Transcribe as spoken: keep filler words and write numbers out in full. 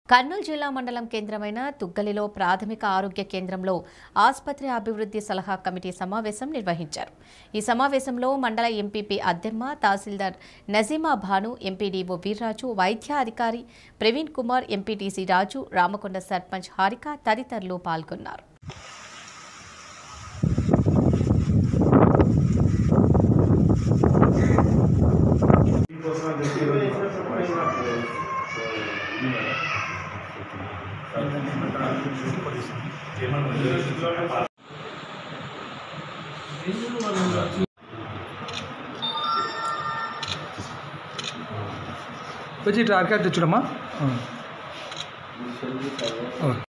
కర్నూలు జిల్లా మండలం కేంద్రమైన తుగ్గలిలో ప్రాథమిక ఆరోగ్య కేంద్రంలో ఆసుపత్రి అభివృద్ధి సలహా కమిటీ సమావేశం నిర్వహించారు. ఈ సమావేశంలో మండల ఎంపీపీ అద్దెమ్మ, తహసీల్దార్ నజీమా భాను, ఎంపీడీఓ వీర్రాజు, వైద్య అధికారి ప్రవీణ్ కుమార్, ఎంపీటీసీ రాజు, రామకొండ సర్పంచ్ హారిక తదితరులు పాల్గొన్నారు. వచ్చి ఆర్కాడ్ తెచ్చుడమ్మా.